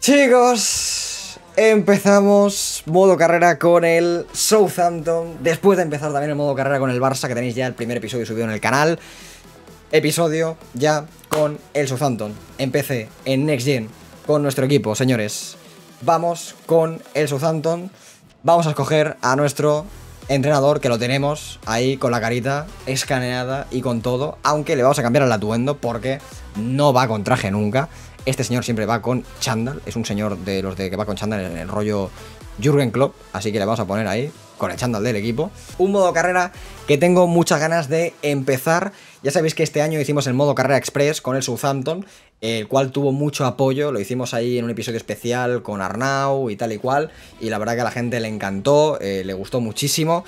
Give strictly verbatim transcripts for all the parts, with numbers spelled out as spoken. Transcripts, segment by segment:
Chicos, empezamos modo carrera con el Southampton. Después de empezar también el modo carrera con el Barça, que tenéis ya el primer episodio subido en el canal. Episodio ya con el Southampton. Empecé en Next Gen con nuestro equipo, señores. Vamos con el Southampton. Vamos a escoger a nuestro entrenador, que lo tenemos ahí con la carita escaneada y con todo. Aunque le vamos a cambiar el atuendo porque no va con traje nunca. Este señor siempre va con chándal. Es un señor de los de que va con chándal en el rollo Jürgen Klopp. Así que le vamos a poner ahí con el chándal del equipo. Un modo carrera que tengo muchas ganas de empezar. Ya sabéis que este año hicimos el modo carrera express con el Southampton, el cual tuvo mucho apoyo. Lo hicimos ahí en un episodio especial con Arnau y tal y cual. Y la verdad que a la gente le encantó, eh, le gustó muchísimo.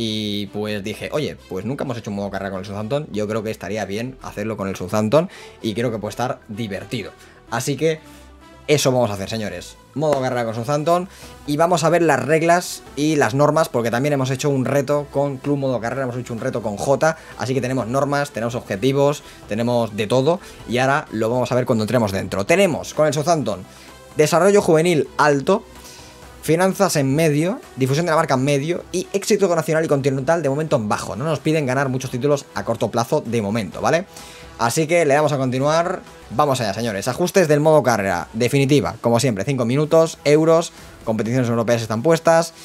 Y pues dije, oye, pues nunca hemos hecho un modo carrera con el Southampton. Yo creo que estaría bien hacerlo con el Southampton. Y creo que puede estar divertido. Así que eso vamos a hacer, señores. Modo carrera con Southampton. Y vamos a ver las reglas y las normas, porque también hemos hecho un reto con Club Modo Carrera. Hemos hecho un reto con J. Así que tenemos normas, tenemos objetivos, tenemos de todo. Y ahora lo vamos a ver cuando entremos dentro. Tenemos con el Southampton desarrollo juvenil alto, finanzas en medio, difusión de la marca en medio y éxito nacional y continental de momento en bajo. No nos piden ganar muchos títulos a corto plazo de momento, ¿vale? Así que le damos a continuar. Vamos allá, señores. Ajustes del modo carrera. Definitiva, como siempre, cinco minutos, euros, competiciones europeas están puestas.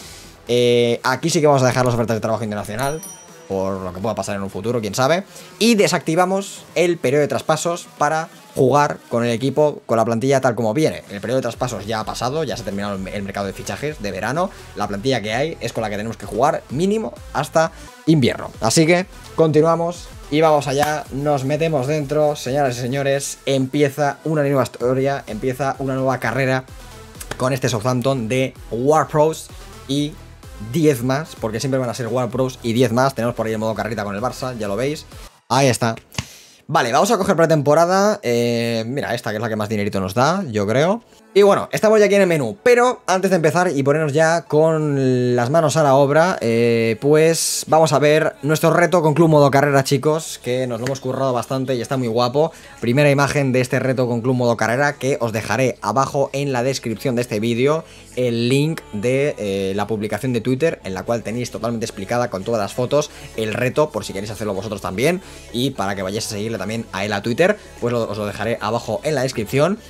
Eh, aquí sí que vamos a dejar las ofertas de trabajo internacional, por lo que pueda pasar en un futuro, quién sabe. Y desactivamos el periodo de traspasos para jugar con el equipo, con la plantilla tal como viene. El periodo de traspasos ya ha pasado, ya se ha terminado el mercado de fichajes de verano. La plantilla que hay es con la que tenemos que jugar mínimo hasta invierno. Así que continuamos y vamos allá, nos metemos dentro, señoras y señores. Empieza una nueva historia, empieza una nueva carrera con este Southampton de WarPros y diez más, porque siempre van a ser WarPros y diez más. Tenemos por ahí el modo carrera con el Barça, ya lo veis. Ahí está. Vale, vamos a coger pretemporada. eh, Mira, esta que es la que más dinerito nos da, yo creo. Y bueno, estamos ya aquí en el menú. Pero antes de empezar y ponernos ya con las manos a la obra, eh, pues vamos a ver nuestro reto con Club Modo Carrera, chicos, que nos lo hemos currado bastante y está muy guapo. Primera imagen de este reto con Club Modo Carrera, que os dejaré abajo en la descripción de este vídeo el link de eh, la publicación de Twitter, en la cual tenéis totalmente explicada con todas las fotos el reto, por si queréis hacerlo vosotros también. Y para que vayáis a seguirle también a él a Twitter, pues lo, os lo dejaré abajo en la descripción.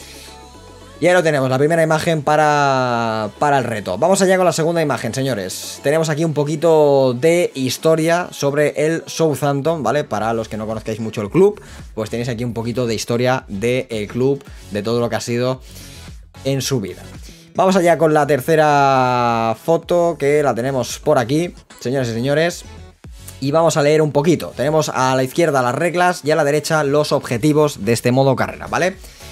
Y ahí lo tenemos, la primera imagen para, para el reto. Vamos allá con la segunda imagen, señores. Tenemos aquí un poquito de historia sobre el Southampton, ¿vale? Para los que no conozcáis mucho el club, pues tenéis aquí un poquito de historia del club, de todo lo que ha sido en su vida. Vamos allá con la tercera foto, que la tenemos por aquí, señores y señores. Y vamos a leer un poquito. Tenemos a la izquierda las reglas y a la derecha los objetivos de este modo carrera, ¿vale?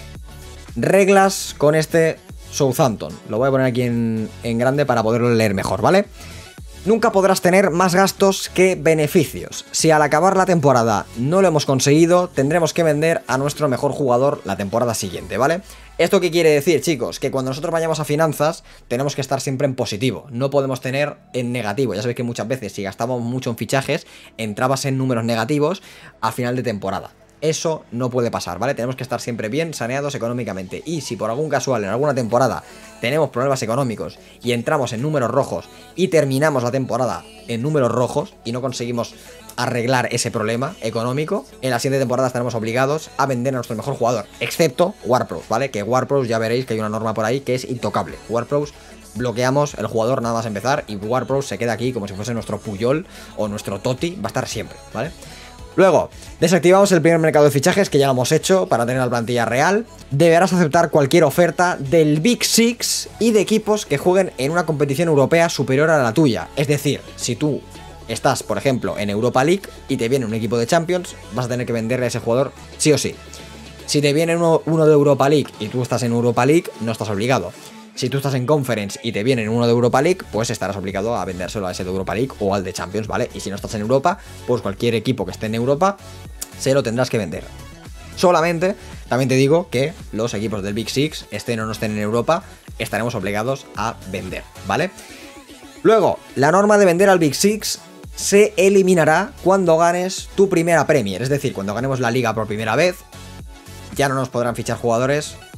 Reglas con este Southampton. Lo voy a poner aquí en, en grande para poderlo leer mejor, ¿vale? Nunca podrás tener más gastos que beneficios. Si al acabar la temporada no lo hemos conseguido, tendremos que vender a nuestro mejor jugador la temporada siguiente, ¿vale? ¿Esto qué quiere decir, chicos? Que cuando nosotros vayamos a finanzas, tenemos que estar siempre en positivo. No podemos tener en negativo. Ya sabéis que muchas veces, si gastábamos mucho en fichajes, entrabas en números negativos a final de temporada. Eso no puede pasar, ¿vale? Tenemos que estar siempre bien saneados económicamente. Y si por algún casual en alguna temporada tenemos problemas económicos y entramos en números rojos y terminamos la temporada en números rojos y no conseguimos arreglar ese problema económico, en la siguiente temporada estaremos obligados a vender a nuestro mejor jugador, excepto WarPros, ¿vale? Que WarPros ya veréis que hay una norma por ahí que es intocable. WarPros bloqueamos el jugador nada más empezar y WarPros se queda aquí como si fuese nuestro Puyol o nuestro Totti, va a estar siempre, ¿vale? Luego, desactivamos el primer mercado de fichajes, que ya lo hemos hecho para tener la plantilla real. Deberás aceptar cualquier oferta del Big Six y de equipos que jueguen en una competición europea superior a la tuya. Es decir, si tú estás, por ejemplo, en Europa League y te viene un equipo de Champions, vas a tener que venderle a ese jugador sí o sí. Si te viene uno, uno de Europa League y tú estás en Europa League, no estás obligado. Si tú estás en Conference y te viene uno de Europa League, pues estarás obligado a vendérselo a ese de Europa League o al de Champions, ¿vale? Y si no estás en Europa, pues cualquier equipo que esté en Europa se lo tendrás que vender. Solamente, también te digo que los equipos del Big Six, estén o no estén en Europa, estaremos obligados a vender, ¿vale? Luego, la norma de vender al Big Six se eliminará cuando ganes tu primera Premier. Es decir, cuando ganemos la liga por primera vez, ya no nos podrán fichar jugadores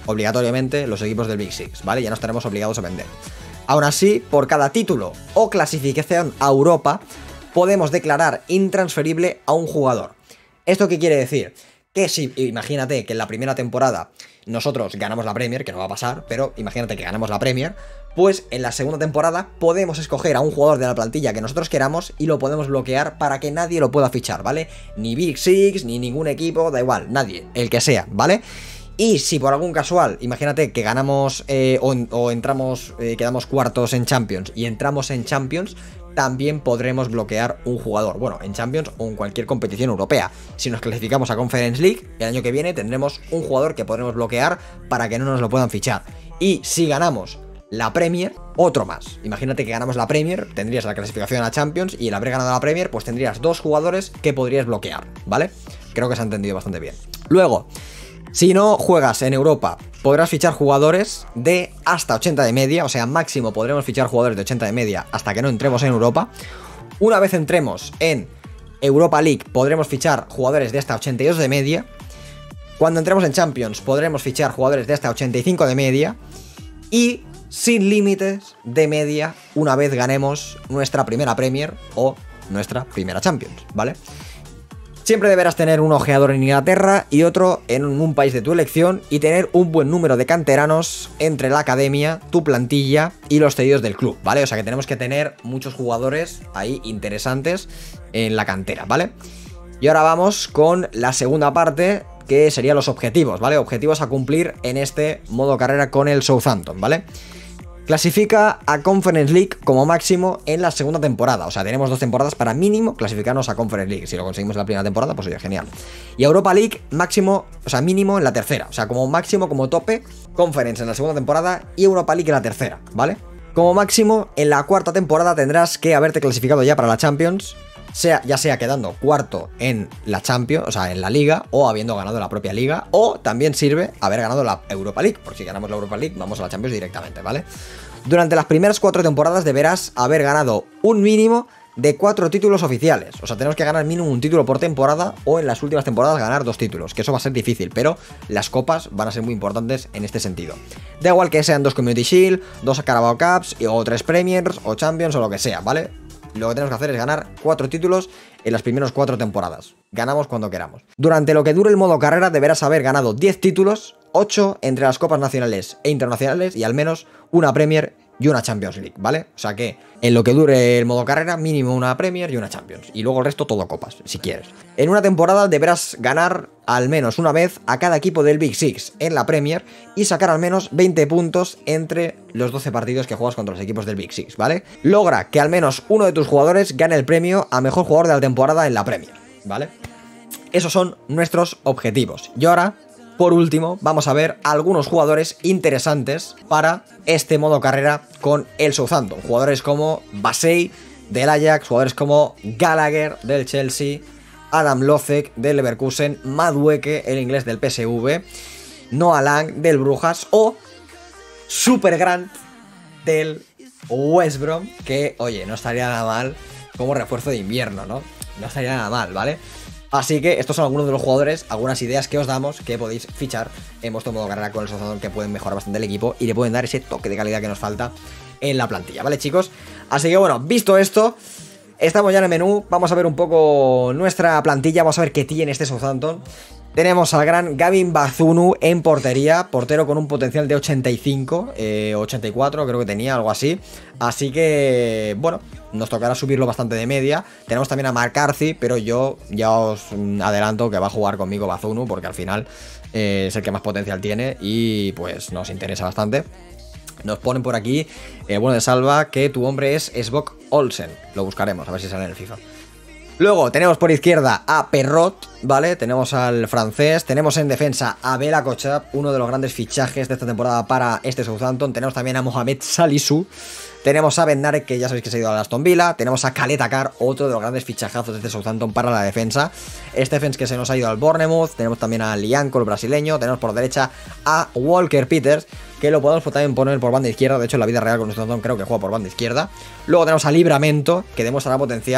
obligatoriamente los equipos del Big Six, ¿vale? Ya no estaremos obligados a vender. Aún así, por cada título o clasificación a Europa, podemos declarar intransferible a un jugador. ¿Esto qué quiere decir? Que si, imagínate que en la primera temporada nosotros ganamos la Premier, que no va a pasar, pero imagínate que ganamos la Premier, pues en la segunda temporada podemos escoger a un jugador de la plantilla que nosotros queramos y lo podemos bloquear para que nadie lo pueda fichar, ¿vale? Ni Big Six, ni ningún equipo, da igual, nadie, el que sea, ¿vale? Y si por algún casual, imagínate que ganamos eh, o, o entramos, eh, quedamos cuartos en Champions y entramos en Champions, también podremos bloquear un jugador, bueno, en Champions o en cualquier competición europea. Si nos clasificamos a Conference League, el año que viene tendremos un jugador que podremos bloquear para que no nos lo puedan fichar. Y si ganamos la Premier, otro más. Imagínate que ganamos la Premier, tendrías la clasificación a Champions y el haber ganado la Premier, pues tendrías dos jugadores que podrías bloquear, ¿vale? Creo que se ha entendido bastante bien. Luego, si no juegas en Europa, podrás fichar jugadores de hasta ochenta de media, o sea, máximo podremos fichar jugadores de ochenta de media hasta que no entremos en Europa. Una vez entremos en Europa League, podremos fichar jugadores de hasta ochenta y dos de media. Cuando entremos en Champions, podremos fichar jugadores de hasta ochenta y cinco de media. Y sin límites de media una vez ganemos nuestra primera Premier o nuestra primera Champions, ¿vale? Siempre deberás tener un ojeador en Inglaterra y otro en un país de tu elección y tener un buen número de canteranos entre la academia, tu plantilla y los cedidos del club, ¿vale? O sea que tenemos que tener muchos jugadores ahí interesantes en la cantera, ¿vale? Y ahora vamos con la segunda parte, que serían los objetivos, ¿vale? Objetivos a cumplir en este modo carrera con el Southampton, ¿vale? Clasifica a Conference League como máximo en la segunda temporada. O sea, tenemos dos temporadas para mínimo clasificarnos a Conference League. Si lo conseguimos en la primera temporada, pues sería genial. Y Europa League máximo, o sea, mínimo en la tercera. O sea, como máximo, como tope, Conference en la segunda temporada y Europa League en la tercera, ¿vale? Como máximo, en la cuarta temporada tendrás que haberte clasificado ya para la Champions, sea, ya sea quedando cuarto en la Champions, o sea, en la Liga, o habiendo ganado la propia Liga, o también sirve haber ganado la Europa League, porque si ganamos la Europa League vamos a la Champions directamente, ¿vale? Durante las primeras cuatro temporadas deberás haber ganado un mínimo de cuatro títulos oficiales, o sea, tenemos que ganar mínimo un título por temporada, o en las últimas temporadas ganar dos títulos, que eso va a ser difícil, pero las copas van a ser muy importantes en este sentido. Da igual que sean dos Community Shield, dos Carabao Cups, o tres Premiers, o Champions, o lo que sea, ¿vale? Lo que tenemos que hacer es ganar cuatro títulos en las primeras cuatro temporadas. Ganamos cuando queramos. Durante lo que dure el modo carrera deberás haber ganado diez títulos, ocho entre las copas nacionales e internacionales y al menos una Premier y una Champions League, ¿vale? O sea que en lo que dure el modo carrera, mínimo una Premier y una Champions. Y luego el resto todo copas, si quieres. En una temporada deberás ganar al menos una vez a cada equipo del Big Six en la Premier y sacar al menos veinte puntos entre los doce partidos que juegas contra los equipos del Big Six, ¿vale? Logra que al menos uno de tus jugadores gane el premio a mejor jugador de la temporada en la Premier, ¿vale? Esos son nuestros objetivos. Y ahora, por último, vamos a ver algunos jugadores interesantes para este modo carrera con el Southampton. Jugadores como Bassey del Ajax, jugadores como Gallagher del Chelsea, Adam Lozek del Leverkusen, Madueke, el inglés del P S V, Noah Lang del Brujas o Super Grant del West Brom, que, oye, no estaría nada mal como refuerzo de invierno, ¿no? No estaría nada mal, ¿vale? Así que estos son algunos de los jugadores, algunas ideas que os damos que podéis fichar en vuestro modo carrera con el Southampton, que pueden mejorar bastante el equipo y le pueden dar ese toque de calidad que nos falta en la plantilla, ¿vale, chicos? Así que bueno, visto esto, estamos ya en el menú, vamos a ver un poco nuestra plantilla, vamos a ver qué tiene este Southampton. Tenemos al gran Gavin Bazunu en portería, portero con un potencial de ochenta y cinco, eh, ochenta y cuatro creo que tenía, algo así. Así que, bueno, nos tocará subirlo bastante de media. Tenemos también a McCarthy, pero yo ya os adelanto que va a jugar conmigo Bazunu, porque al final eh, es el que más potencial tiene y pues nos interesa bastante. Nos ponen por aquí, eh, bueno de Salva, que tu hombre es Svok Olsen. Lo buscaremos, a ver si sale en el FIFA. Luego tenemos por izquierda a Perrot, ¿vale? Tenemos al francés, tenemos en defensa a Bela Kochap, uno de los grandes fichajes de esta temporada para este Southampton. Tenemos también a Mohamed Salisu, tenemos a Bednarek, que ya sabéis que se ha ido a Aston Villa, tenemos a Khaled Akar, otro de los grandes fichajazos de este Southampton para la defensa. Stephens, que se nos ha ido al Bournemouth, tenemos también a Lianco, el brasileño, tenemos por derecha a Walker Peters, que lo podemos también poner por banda izquierda, de hecho en la vida real con Southampton creo que juega por banda izquierda. Luego tenemos a Livramento, que demostrará potencial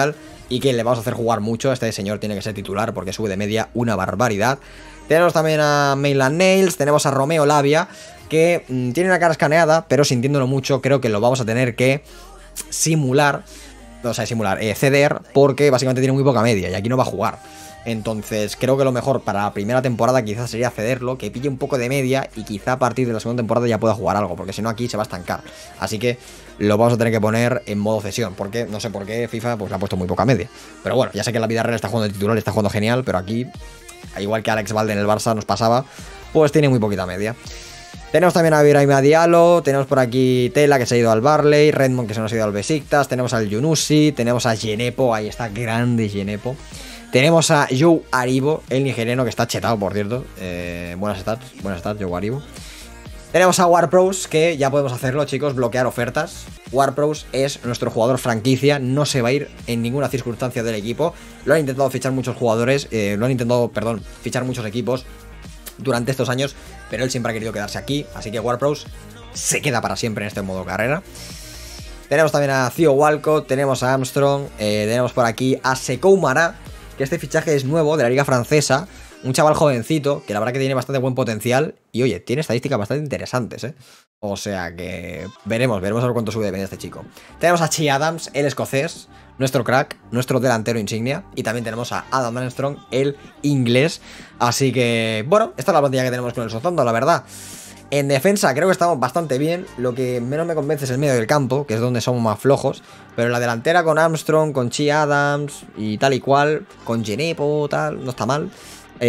y que le vamos a hacer jugar mucho. Este señor tiene que ser titular porque sube de media una barbaridad. Tenemos también a Mainland Nails, tenemos a Romeo Lavia, que mmm, tiene una cara escaneada, pero sintiéndolo mucho creo que lo vamos a tener que simular, o sea, simular, eh, ceder, porque básicamente tiene muy poca media y aquí no va a jugar. Entonces creo que lo mejor para la primera temporada quizás sería cederlo, que pille un poco de media y quizá a partir de la segunda temporada ya pueda jugar algo, porque si no aquí se va a estancar. Así que lo vamos a tener que poner en modo cesión, porque no sé por qué FIFA pues le ha puesto muy poca media. Pero bueno, ya sé que en la vida real está jugando de titular, está jugando genial, pero aquí, igual que Alex Valde en el Barça nos pasaba, pues tiene muy poquita media. Tenemos también a Viraima Diallo, tenemos por aquí Tela que se ha ido al Barley, Redmond que se nos ha ido al Besiktas, tenemos al Yunusi, tenemos a Genepo, ahí está, grande Genepo. Tenemos a Joe Aribo, el nigeriano que está chetado, por cierto. Eh, buenas stats, buenas stats, Joe Aribo. Tenemos a Warpros, que ya podemos hacerlo, chicos, bloquear ofertas. Warpros es nuestro jugador franquicia, no se va a ir en ninguna circunstancia del equipo. Lo han intentado fichar muchos jugadores, eh, lo han intentado, perdón, fichar muchos equipos durante estos años, pero él siempre ha querido quedarse aquí, así que Warpros se queda para siempre en este modo carrera. Tenemos también a Theo Walcott, tenemos a Armstrong, eh, tenemos por aquí a Sekou Mara, que este fichaje es nuevo de la liga francesa, un chaval jovencito, que la verdad que tiene bastante buen potencial, y oye, tiene estadísticas bastante interesantes, ¿eh? O sea que veremos, veremos a ver cuánto sube de media este chico. Tenemos a Chi Adams, el escocés, nuestro crack, nuestro delantero insignia, y también tenemos a Adam Armstrong, el inglés. Así que, bueno, esta es la plantilla que tenemos con el Southampton, la verdad. En defensa creo que estamos bastante bien, lo que menos me convence es el medio del campo, que es donde somos más flojos, pero en la delantera con Armstrong, con Chi Adams y tal y cual, con Genepo, tal, no está mal.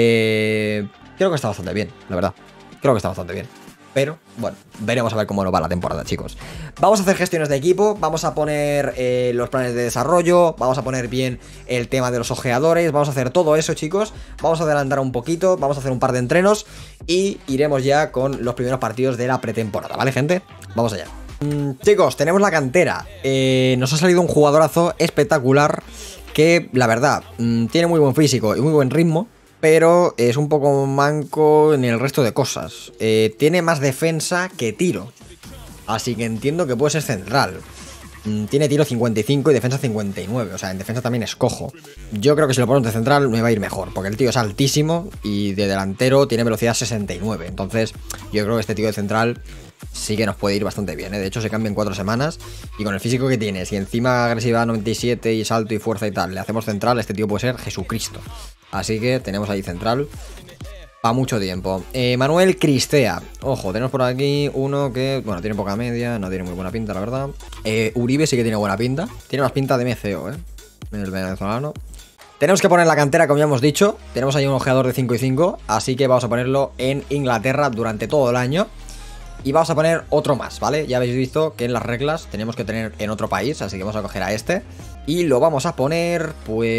Eh, creo que está bastante bien, la verdad, creo que está bastante bien. Pero, bueno, veremos a ver cómo nos va la temporada, chicos. Vamos a hacer gestiones de equipo, vamos a poner eh, los planes de desarrollo, vamos a poner bien el tema de los ojeadores, vamos a hacer todo eso, chicos. Vamos a adelantar un poquito, vamos a hacer un par de entrenos y iremos ya con los primeros partidos de la pretemporada, ¿vale, gente? Vamos allá. Mm, chicos, tenemos la cantera. Eh, nos ha salido un jugadorazo espectacular que, la verdad, mm, tiene muy buen físico y muy buen ritmo, pero es un poco manco en el resto de cosas. Eh, tiene más defensa que tiro, así que entiendo que puede ser central. Mm, tiene tiro cincuenta y cinco y defensa cincuenta y nueve, o sea, en defensa también es cojo. Yo creo que si lo ponemos de central me va a ir mejor, porque el tío es altísimo y de delantero tiene velocidad sesenta y nueve. Entonces yo creo que este tío de central sí que nos puede ir bastante bien, ¿eh? De hecho se cambia en cuatro semanas y con el físico que tiene, si encima agresividad noventa y siete y salto y fuerza y tal, le hacemos central, este tío puede ser Jesucristo. Así que tenemos ahí central para mucho tiempo. eh, Manuel Cristea, ojo, tenemos por aquí uno que, bueno, tiene poca media, no tiene muy buena pinta, la verdad. eh, Uribe sí que tiene buena pinta, tiene más pinta de M C O, ¿eh? El venezolano. Tenemos que poner la cantera, como ya hemos dicho. Tenemos ahí un ojeador de cinco y cinco, así que vamos a ponerlo en Inglaterra durante todo el año. Y vamos a poner otro más, ¿vale? Ya habéis visto que en las reglas tenemos que tener en otro país, así que vamos a coger a este. Y lo vamos a poner,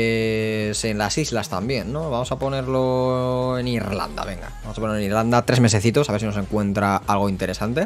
pues, en las islas también, ¿no? Vamos a ponerlo en Irlanda, venga. Vamos a ponerlo en Irlanda tres mesecitos, a ver si nos encuentra algo interesante.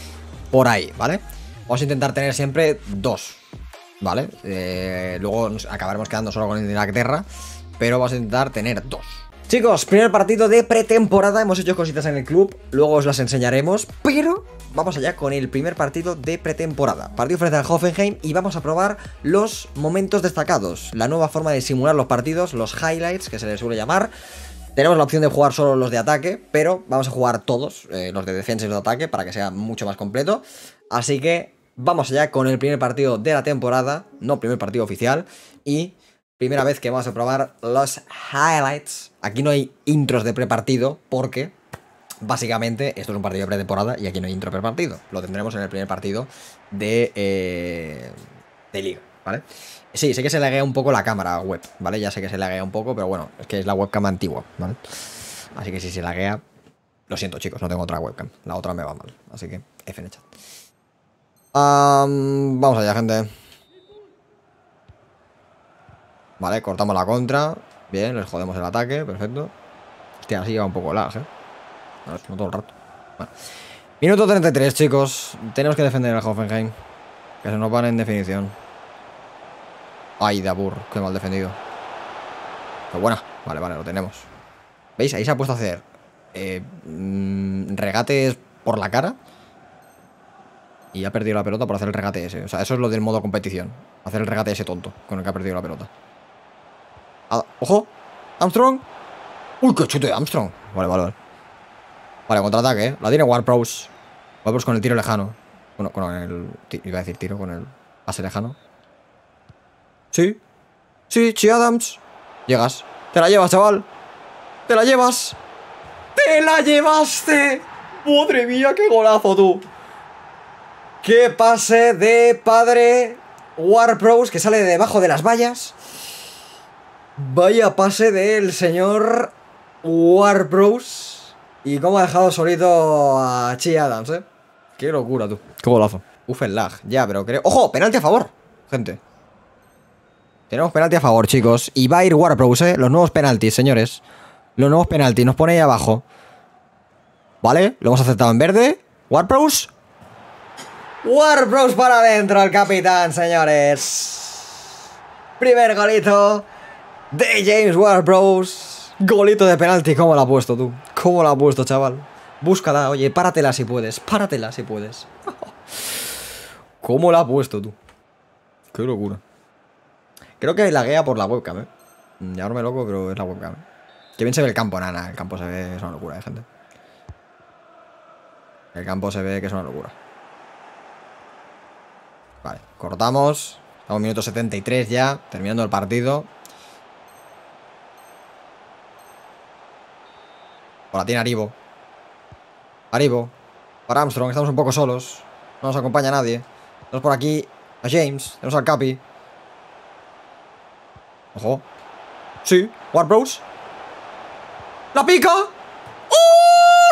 Por ahí, ¿vale? Vamos a intentar tener siempre dos, ¿vale? Eh, luego nos acabaremos quedando solo con Inglaterra, pero vamos a intentar tener dos. Chicos, primer partido de pretemporada, hemos hecho cositas en el club, luego os las enseñaremos, pero vamos allá con el primer partido de pretemporada. Partido frente al Hoffenheim y vamos a probar los momentos destacados, la nueva forma de simular los partidos, los highlights, que se les suele llamar. Tenemos la opción de jugar solo los de ataque, pero vamos a jugar todos, eh, los de defensa y los de ataque, para que sea mucho más completo. Así que vamos allá con el primer partido de la temporada, no primer partido oficial, y primera vez que vamos a probar los highlights. Aquí no hay intros de prepartido porque básicamente esto es un partido de pretemporada y aquí no hay intro prepartido. Lo tendremos en el primer partido de, eh, de liga, ¿vale? Sí, sé que se laguea un poco la cámara web, ¿vale? Ya sé que se laguea un poco, pero bueno, es que es la webcam antigua, ¿vale? Así que si se laguea, lo siento, chicos, no tengo otra webcam. La otra me va mal, así que F en el chat. Um, vamos allá, gente. Vale, cortamos la contra. Bien, les jodemos el ataque, perfecto. Hostia, así lleva un poco lag, ¿eh? No, no todo el rato. Bueno. Minuto treinta y tres, chicos. Tenemos que defender al Hoffenheim. Que se nos van en definición. Ay, Dabur, qué mal defendido. Qué buena. Vale, vale, lo tenemos. ¿Veis? Ahí se ha puesto a hacer eh, mmm, regates por la cara. Y ha perdido la pelota por hacer el regate ese. O sea, eso es lo del modo competición. Hacer el regate ese tonto con el que ha perdido la pelota. Ah, ¡ojo! ¡Armstrong! ¡Uy, qué chute de Armstrong! Vale, vale, vale. Vale, contraataque, ¿eh? La tiene Ward-Prowse. Ward-Prowse con el tiro lejano. Bueno, con el... Iba a decir tiro, con el pase lejano. Sí. Sí, Chi Adams. Llegas. Te la llevas, chaval. Te la llevas. ¡Te la llevaste! ¡Madre mía, qué golazo, tú! ¡Qué pase de padre! Ward-Prowse que sale de debajo de las vallas. Vaya pase del señor Ward-Prowse. Y cómo ha dejado solito a Chi Adams, eh. Qué locura, tú. Qué golazo. Uf, el lag. Ya, pero creo... ¡Ojo! Penalti a favor, gente. Tenemos penalti a favor, chicos. Y va a ir Ward-Prowse, eh. Los nuevos penaltis, señores. Los nuevos penaltis. Nos pone ahí abajo. Vale, lo hemos aceptado en verde. Ward-Prowse. Ward-Prowse para adentro, el capitán, señores. Primer golito de James Ward-Prowse. Golito de penalti, ¿cómo lo ha puesto tú? ¿Cómo lo ha puesto, chaval? Búscala, oye, páratela si puedes. Páratela si puedes. ¿Cómo lo ha puesto tú? Qué locura. Creo que laguea por la webcam, eh. Ya no me loco, pero es la webcam. Que bien se ve el campo, nana. El campo se ve, es una locura, eh, gente. El campo se ve que es una locura. Vale, cortamos. Estamos en minuto setenta y tres ya, terminando el partido. Ahora tiene Aribo. Aribo. Para Armstrong, estamos un poco solos. No nos acompaña nadie. Tenemos por aquí a James. Tenemos al Capi. Ojo. Sí, Ward-Prowse. ¡La pica! ¡Oh!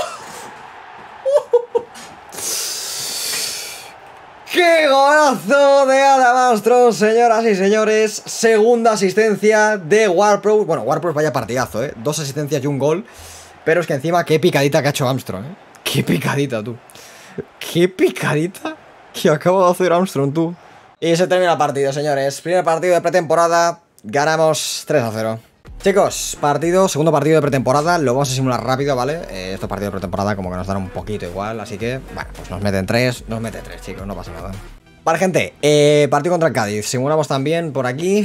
¡Qué golazo de Adam Armstrong, señoras y señores! Segunda asistencia de Ward-Prowse. Bueno, Ward-Prowse vaya partidazo, ¿eh? Dos asistencias y un gol. Pero es que encima, qué picadita que ha hecho Armstrong, ¿eh? Qué picadita, tú. Qué picadita que acaba de hacer Armstrong, tú. Y se termina el partido, señores. Primer partido de pretemporada. Ganamos tres a cero. Chicos, partido, segundo partido de pretemporada. Lo vamos a simular rápido, ¿vale? Eh, estos partidos de pretemporada como que nos dan un poquito igual. Así que, bueno, pues nos meten tres. Nos meten tres, chicos, no pasa nada. Vale, gente, eh, partido contra el Cádiz. Simulamos también por aquí.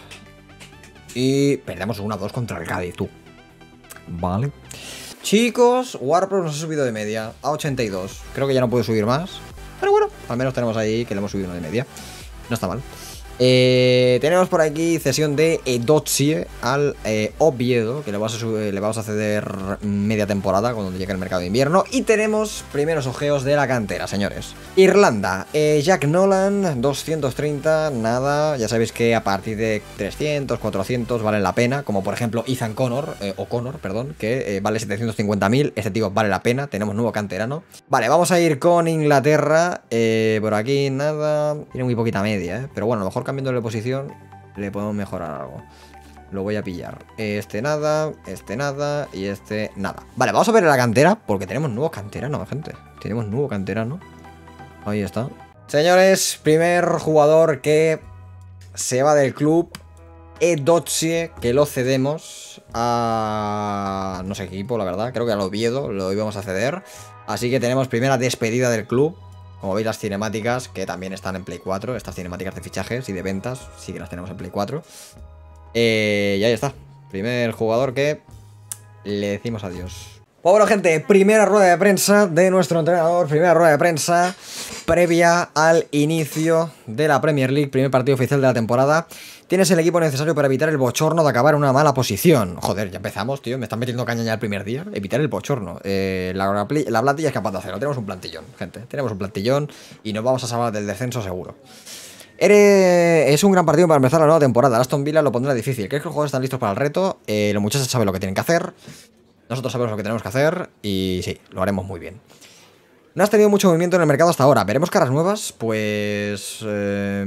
Y perdemos uno a dos contra el Cádiz, tú. Vale. Chicos, Ward-Prowse nos ha subido de media a ochenta y dos. Creo que ya no puede subir más. Pero bueno, al menos tenemos ahí que le hemos subido uno de media. No está mal. Eh, tenemos por aquí cesión de Edochie al eh, Oviedo, que le vamos, a le vamos a ceder media temporada cuando llegue el mercado de invierno. Y tenemos primeros ojeos de la cantera, señores. Irlanda, eh, Jack Nolan, doscientos treinta, nada. Ya sabéis que a partir de trescientos, cuatrocientos valen la pena. Como por ejemplo Ethan Connor, eh, O'Connor, perdón, que eh, vale setecientos cincuenta mil. Este tío vale la pena, tenemos nuevo canterano. Vale, vamos a ir con Inglaterra. eh, Por aquí nada. Tiene muy poquita media, eh, pero bueno, a lo mejor cambiando de posición le podemos mejorar algo. Lo voy a pillar. Este nada, este nada y este nada. Vale, vamos a ver la cantera porque tenemos nuevo canterano, gente. Tenemos nuevo canterano. Ahí está. Señores, primer jugador que se va del club, Edochie, que lo cedemos a no sé qué equipo, la verdad. Creo que al Oviedo lo íbamos a ceder. Así que tenemos primera despedida del club. Como veis, las cinemáticas, que también están en Play cuatro. Estas cinemáticas de fichajes y de ventas, sí que las tenemos en Play cuatro. Eh, y ahí está. Primer jugador que le decimos adiós. Pues bueno, gente, primera rueda de prensa de nuestro entrenador. Primera rueda de prensa previa al inicio de la Premier League. Primer partido oficial de la temporada. Tienes el equipo necesario para evitar el bochorno de acabar en una mala posición. Joder, ya empezamos, tío. Me están metiendo caña ya el primer día. Evitar el bochorno. Eh, la, la plantilla es capaz de hacerlo. Tenemos un plantillón, gente. Tenemos un plantillón y nos vamos a salvar del descenso seguro. Eres... Es un gran partido para empezar la nueva temporada. Aston Villa lo pondrá difícil. ¿Crees que los jugadores están listos para el reto? Eh, los muchachos saben lo que tienen que hacer. Nosotros sabemos lo que tenemos que hacer. Y sí, lo haremos muy bien. No has tenido mucho movimiento en el mercado hasta ahora. ¿Veremos caras nuevas? Pues... Eh...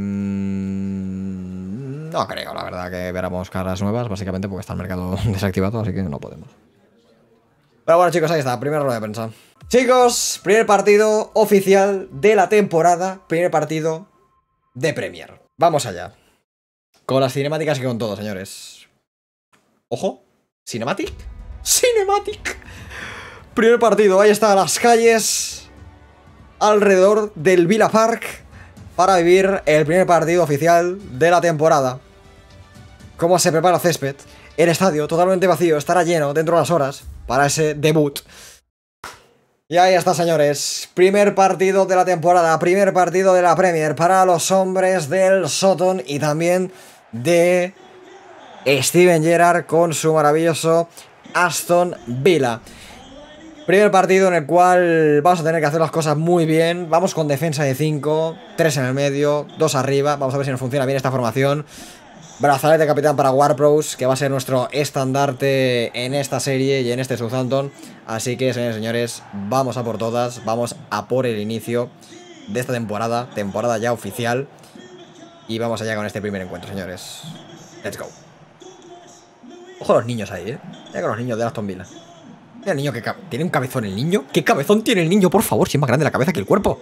No creo, la verdad, que veramos caras nuevas. Básicamente porque está el mercado desactivado. Así que no podemos. Pero bueno, chicos, ahí está. Primera rueda de prensa. Chicos, primer partido oficial de la temporada. Primer partido de Premier. Vamos allá. Con las cinemáticas y con todo, señores. Ojo. ¿Cinematic? ¡Cinematic! Primer partido. Ahí está, las calles alrededor del Villa Park para vivir el primer partido oficial de la temporada. cómo se prepara el césped. El estadio totalmente vacío, estará lleno dentro de las horas para ese debut. Y ahí está, señores. Primer partido de la temporada, primer partido de la Premier para los hombres del Sutton y también de Steven Gerrard con su maravilloso Aston Villa. Primer partido en el cual vamos a tener que hacer las cosas muy bien. Vamos con defensa de cinco, tres en el medio, dos arriba. Vamos a ver si nos funciona bien esta formación. Brazalete de capitán para Ward-Prowse, que va a ser nuestro estandarte en esta serie y en este Southampton. Así que, señores y señores, vamos a por todas. Vamos a por el inicio de esta temporada. Temporada ya oficial. Y vamos allá con este primer encuentro, señores. Let's go. Ojo a los niños ahí, eh. Mira con los niños de Aston Villa. Mira el niño que... ¿Tiene un cabezón el niño? ¿Qué cabezón tiene el niño, por favor? Si es más grande la cabeza que el cuerpo.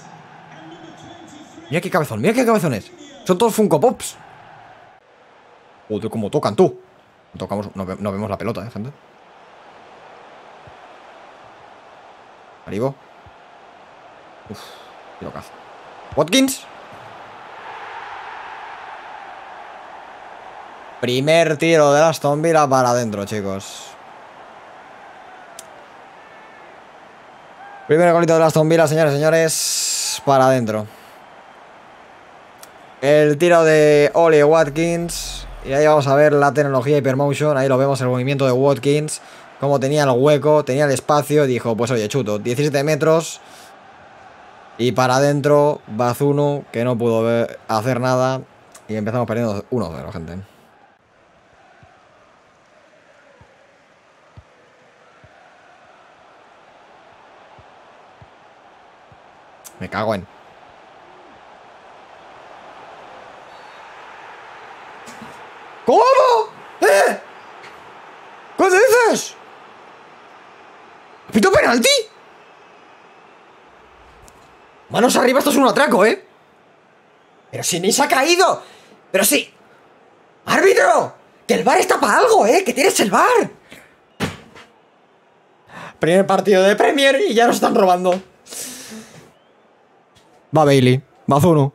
Mira qué cabezón, mira qué cabezón es. Son todos Funko Pops. Joder, cómo tocan, tú. No tocamos, no, no vemos la pelota, eh, gente. Arriba. Uf, qué locazo. Watkins. Primer tiro de Aston Villa para adentro, chicos. Primer golito de Aston Villa, señores y señores. Para adentro. El tiro de Oli Watkins. Y ahí vamos a ver la tecnología Hypermotion. Ahí lo vemos, el movimiento de Watkins. Como tenía el hueco, tenía el espacio. Dijo, pues oye, chuto, diecisiete metros. Y para adentro, Bazunu, que no pudo ver, hacer nada. Y empezamos perdiendo uno cero, gente. Me cago en... ¿Cómo? ¿Eh? ¿Qué dices? ¿Pito penalti? Manos arriba, esto es un atraco, ¿eh? Pero si ni se ha caído. Pero sí. ¡Árbitro! Que el V A R está para algo, ¿eh? Que tienes el V A R. Primer partido de Premier y ya nos están robando. Va Bailey. Va Zuno.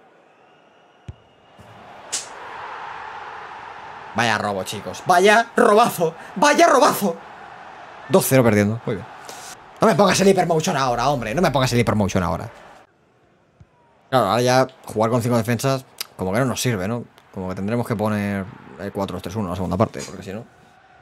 Vaya robo, chicos. Vaya robazo. Vaya robazo. dos cero perdiendo. Muy bien. No me pongas el Hypermotion ahora, hombre. No me pongas el Hypermotion ahora. Claro, ahora ya jugar con cinco defensas como que no nos sirve, ¿no? Como que tendremos que poner el cuatro dos tres uno en la segunda parte, porque si no...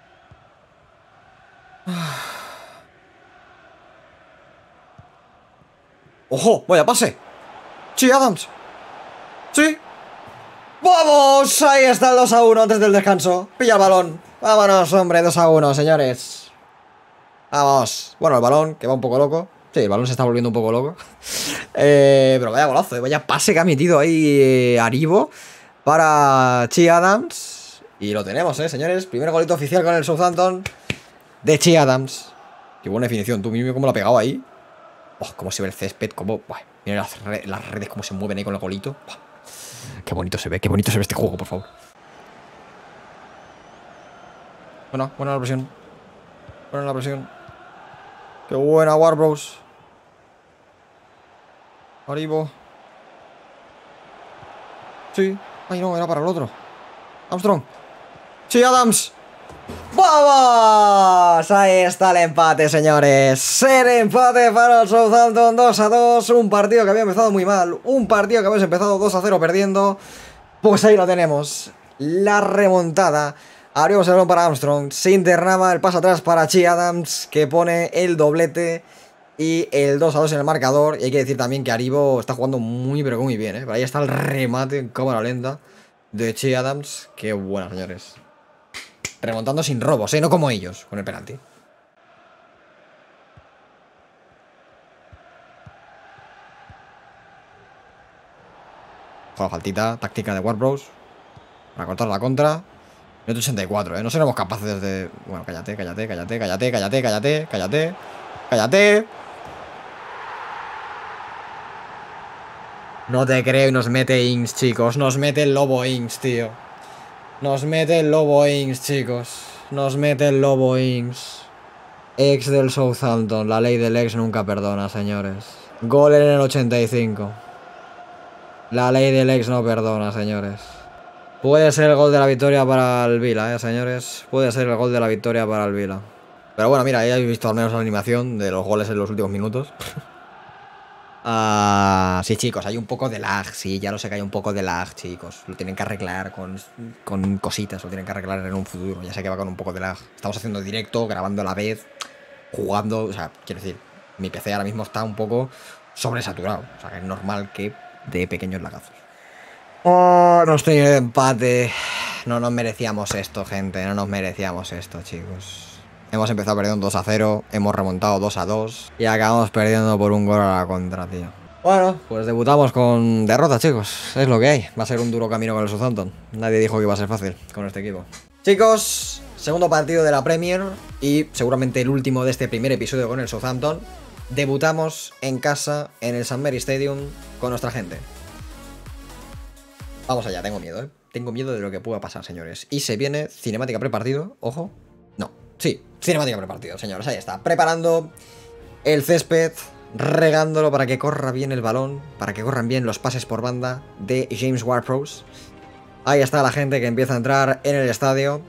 ¡Ojo! ¡Vaya pase! ¡Sí, Adams! ¡Sí! ¡Vamos! Ahí está el dos a uno antes del descanso. Pilla el balón. Vámonos, hombre, dos a uno, señores. Vamos. Bueno, el balón, que va un poco loco. Sí, el balón se está volviendo un poco loco. eh, pero vaya golazo, eh. Vaya pase que ha metido ahí eh, Aribo para Che Adams. Y lo tenemos, eh, señores. Primer golito oficial con el Southampton de Che Adams. Qué buena definición. Tú mismo cómo lo ha pegado ahí. Oh, cómo se ve el césped. Cómo... Buah, mira las, re las redes cómo se mueven ahí con el golito. Buah. Qué bonito se ve, qué bonito se ve este juego, por favor. Bueno, buena la presión. Buena la presión. Qué buena, Ward-Prowse. Aribo. Sí. Ay, no, era para el otro. Armstrong. Sí, Adams. ¡Vamos! Ahí está el empate, señores. El empate para el Southampton, dos a dos. Un partido que había empezado muy mal. Un partido que habíamos empezado dos a cero perdiendo. Pues ahí lo tenemos. La remontada. Abrimos el balón para Armstrong. Se internaba el paso atrás para Che Adams, que pone el doblete y el dos a dos en el marcador. Y hay que decir también que Aribo está jugando muy, pero muy bien, ¿eh? Pero ahí está el remate en cámara lenta de Che Adams. Qué buena, señores. Remontando sin robos, ¿eh? No como ellos, con el penalti. Juega faltita, táctica de Ward-Prowse para cortar la contra. Minuto ochenta y cuatro, ¿eh? No seremos capaces de... Bueno, cállate, cállate, cállate, cállate, cállate, cállate, cállate, cállate. No te creo y nos mete Ings, chicos. Nos mete el Lobo Ings, tío. Nos mete el Lobo Ings, chicos. Nos mete el Lobo Ings. Ex del Southampton. La ley del ex nunca perdona, señores. Gol en el ochenta y cinco. La ley del ex no perdona, señores. Puede ser el gol de la victoria para el Vila, eh, señores. Puede ser el gol de la victoria para el Vila. Pero bueno, mira, ahí habéis visto al menos la animación de los goles en los últimos minutos. Ah, sí, chicos, hay un poco de lag. Sí, ya lo sé que hay un poco de lag, chicos. Lo tienen que arreglar con, con cositas. Lo tienen que arreglar en un futuro. Ya sé que va con un poco de lag. Estamos haciendo directo, grabando a la vez, jugando. O sea, quiero decir, mi P C ahora mismo está un poco sobresaturado. O sea, que es normal que dé pequeños lagazos. Oh, nos tiene de empate. No nos merecíamos esto, gente. No nos merecíamos esto, chicos. Hemos empezado perdiendo dos a cero. Hemos remontado dos a dos. Y acabamos perdiendo por un gol a la contra, tío. Bueno, pues debutamos con derrota, chicos. Es lo que hay. Va a ser un duro camino con el Southampton. Nadie dijo que iba a ser fácil con este equipo. Chicos, segundo partido de la Premier. Y seguramente el último de este primer episodio con el Southampton. Debutamos en casa, en el St Mary Stadium, con nuestra gente. Vamos allá, tengo miedo, ¿eh? Tengo miedo de lo que pueda pasar, señores. Y se viene cinemática prepartido, ojo. No, sí, cinemática prepartido, señores, ahí está. Preparando el césped, regándolo para que corra bien el balón, para que corran bien los pases por banda de James Ward-Prowse. Ahí está la gente que empieza a entrar en el estadio.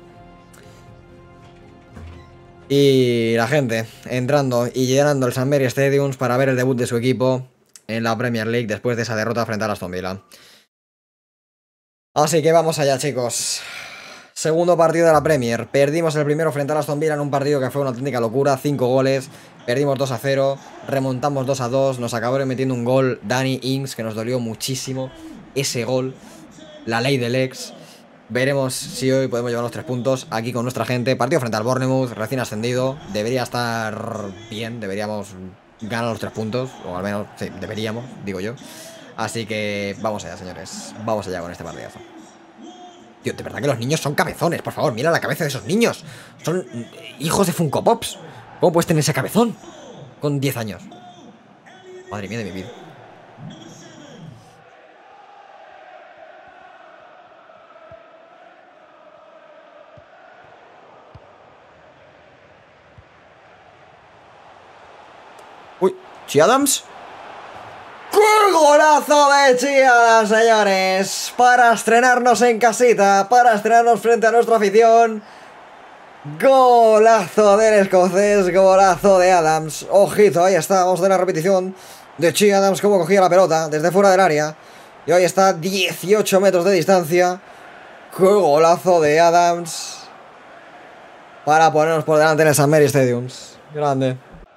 Y la gente entrando y llenando el St Mary Stadium para ver el debut de su equipo en la Premier League después de esa derrota frente a Aston Villa. Así que vamos allá, chicos. Segundo partido de la Premier. Perdimos el primero frente a Aston Villa en un partido que fue una auténtica locura. Cinco goles. Perdimos dos a cero. Remontamos dos a dos. Nos acabaron metiendo un gol Danny Ings, que nos dolió muchísimo. Ese gol. La ley del ex. Veremos si hoy podemos llevar los tres puntos aquí con nuestra gente. Partido frente al Bournemouth, recién ascendido. Debería estar bien. Deberíamos ganar los tres puntos. O al menos, sí, deberíamos, digo yo. Así que vamos allá, señores. Vamos allá con este partidazo. Tío, de verdad que los niños son cabezones. Por favor, mira la cabeza de esos niños. Son hijos de Funko Pops. ¿Cómo puedes tener ese cabezón con diez años? Madre mía de mi vida. Uy, ¿Che Adams? ¡Qué golazo de Che Adams, señores! Para estrenarnos en casita, para estrenarnos frente a nuestra afición. Golazo del escocés, golazo de Adams. Ojito, ahí está, vamos a ver la repetición de Che Adams, cómo cogía la pelota desde fuera del área. Y ahí está, dieciocho metros de distancia. ¡Qué golazo de Adams! Para ponernos por delante en el St Mary Stadium. Grande.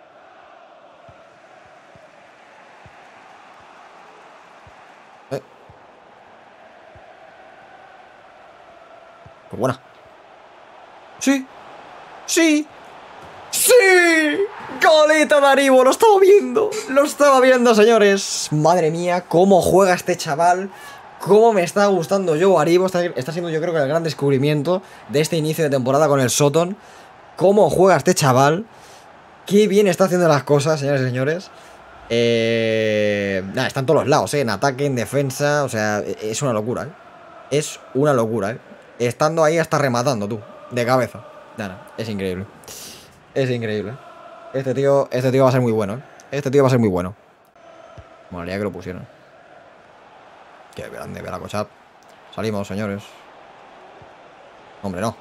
Pues buena. Sí. Sí. Sí. Golito de Aribo. Lo estaba viendo. Lo estaba viendo, señores. Madre mía, cómo juega este chaval. Cómo me está gustando Joe Aribo. Está, está siendo, yo creo que el gran descubrimiento de este inicio de temporada con el Soton. Cómo juega este chaval. Qué bien está haciendo las cosas, señores y señores. Eh... Nada, está en todos los lados, ¿eh? En ataque, en defensa. O sea, es una locura, ¿eh? Es una locura, ¿eh? Estando ahí hasta rematando, tú, de cabeza. Nada, es increíble. Es increíble. Este tío, este tío va a ser muy bueno, ¿eh? Este tío va a ser muy bueno. Molaría que lo pusieran. Qué grande, Belakochap. Salimos, señores. Hombre, no.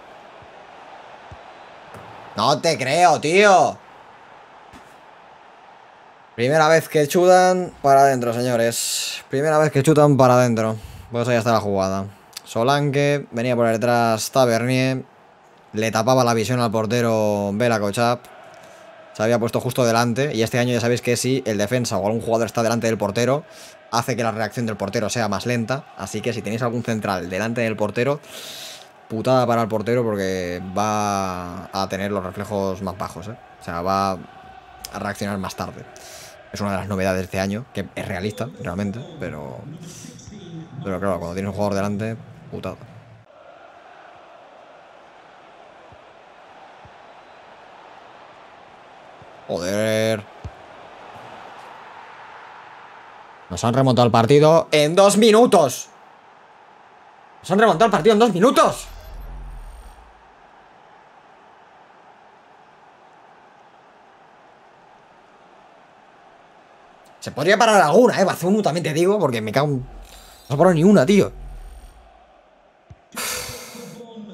No te creo, tío. Primera vez que chutan para adentro, señores. Primera vez que chutan para adentro. Pues ahí está la jugada. Solanke, venía por detrás Tavernier, le tapaba la visión al portero Belakochap, se había puesto justo delante. Y este año ya sabéis que si el defensa o algún jugador está delante del portero, hace que la reacción del portero sea más lenta. Así que si tenéis algún central delante del portero, putada para el portero, porque va a tener los reflejos más bajos, ¿eh? O sea, va a reaccionar más tarde. Es una de las novedades de este año, que es realista, realmente, pero... Pero claro, cuando tienes un jugador delante, putada. Joder. Nos han remontado el partido en dos minutos. Nos han remontado el partido en dos minutos. Se podría parar alguna, eh, Bazunu, también te digo, porque me cago en... No se ha parado ni una, tío.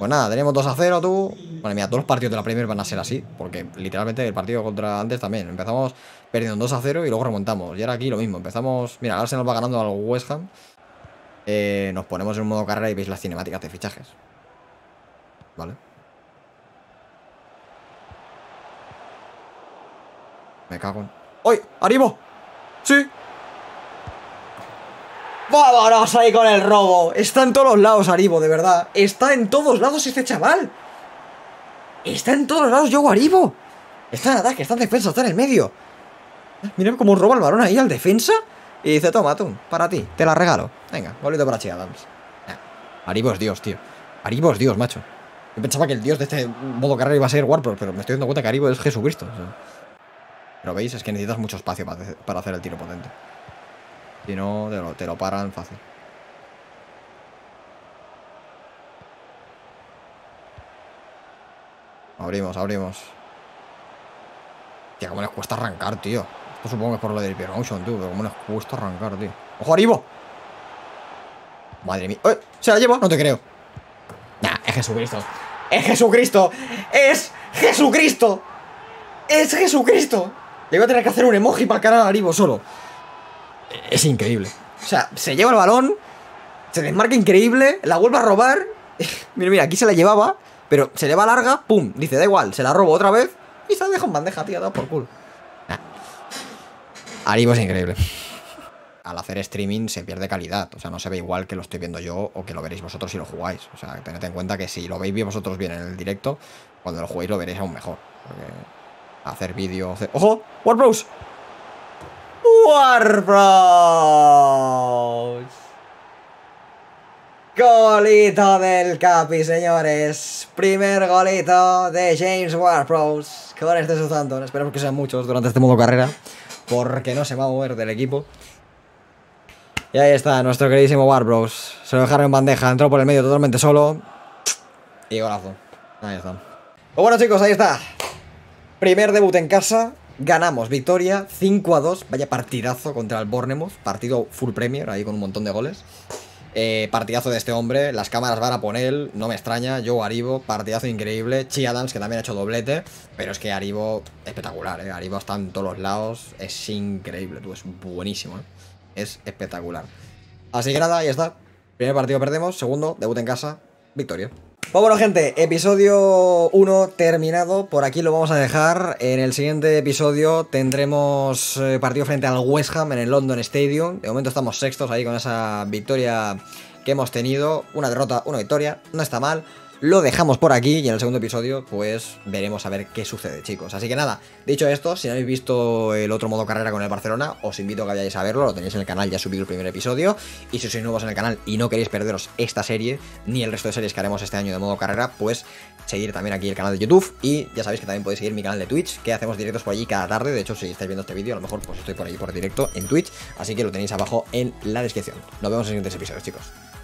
Pues nada, tenemos dos a cero, tú. Vale, mira, todos los partidos de la Premier van a ser así. Porque literalmente el partido contra antes también. Empezamos perdiendo dos a cero y luego remontamos. Y ahora aquí lo mismo. Empezamos. Mira, ahora se nos va ganando al West Ham. Eh, nos ponemos en un modo carrera y veis las cinemáticas de fichajes. Vale. Me cago en. ¡Uy! ¡Arribo! ¡Sí! ¡Vámonos ahí con el robo! Está en todos los lados, Aribo, de verdad. Está en todos lados este chaval. Está en todos lados, Joe Aribo. Está en ataque, está en defensa, está en el medio. Mira cómo roba el balón ahí al defensa. Y dice, toma tú, para ti, te la regalo. Venga, golito para Che Adams. Aribo es Dios, tío. Aribo es Dios, macho. Yo pensaba que el Dios de este modo carrera iba a ser Warpro, pero me estoy dando cuenta que Aribo es Jesucristo, o sea. Pero veis, es que necesitas mucho espacio para, para hacer el tiro potente. Si no, te lo, te lo paran fácil. Abrimos, abrimos. Tío, cómo les cuesta arrancar, tío. Esto supongo que es por lo del Hypermotion, tío. Pero cómo les cuesta arrancar, tío. ¡Ojo, Aribo! Madre mía. ¡Eh! ¿Se la lleva? No te creo. Nah, es Jesucristo. ¡Es Jesucristo! ¡Es Jesucristo! ¡Es Jesucristo! Le voy a tener que hacer un emoji para el canal Aribo solo. Es increíble. O sea, se lleva el balón, se desmarca increíble, la vuelve a robar. Mira, mira, aquí se la llevaba, pero se le va larga, pum, dice, da igual, se la robo otra vez y se la deja en bandeja, tío, da por culo. Nah. Aribo es increíble. Al hacer streaming se pierde calidad, o sea, no se ve igual que lo estoy viendo yo o que lo veréis vosotros si lo jugáis. O sea, tened en cuenta que si lo veis bien vosotros bien en el directo, cuando lo juguéis lo veréis aún mejor. Porque hacer vídeo... Hacer... ¡Ojo! ¡Warbros! ¡Warbros! Golito del Capi, señores. Primer golito de James Warbros con este Southampton. Esperemos que sean muchos durante este modo carrera, porque no se va a mover del equipo. Y ahí está, nuestro queridísimo Warbros. Se lo dejaron en bandeja, entró por el medio totalmente solo. Y golazo. Ahí está. Pues bueno, chicos, ahí está. Primer debut en casa. Ganamos, victoria, cinco a dos. Vaya partidazo contra el Bournemouth. Partido full Premier, ahí con un montón de goles. eh, Partidazo de este hombre. Las cámaras van a poner, no me extraña. Joe Aribo, partidazo increíble. Che Adams, que también ha hecho doblete. Pero es que Aribo, espectacular, eh. Aribo está en todos los lados. Es increíble, tú, es buenísimo, eh. Es espectacular. Así que nada, ahí está. Primer partido perdemos, segundo, debut en casa, victoria. Pues bueno, gente, episodio uno terminado. Por aquí lo vamos a dejar. En el siguiente episodio tendremos eh, partido frente al West Ham en el London Stadium. De momento estamos sextos ahí con esa victoria que hemos tenido. Una derrota, una victoria, no está mal. Lo dejamos por aquí y en el segundo episodio pues veremos a ver qué sucede, chicos. Así que nada, dicho esto, si no habéis visto el otro modo carrera con el Barcelona, os invito a que vayáis a verlo, lo tenéis en el canal, ya subí el primer episodio. Y si sois nuevos en el canal y no queréis perderos esta serie, ni el resto de series que haremos este año de modo carrera, pues seguir también aquí el canal de YouTube. Y ya sabéis que también podéis seguir mi canal de Twitch, que hacemos directos por allí cada tarde. De hecho, si estáis viendo este vídeo, a lo mejor pues estoy por ahí por directo en Twitch. Así que lo tenéis abajo en la descripción. Nos vemos en los siguientes episodios, chicos.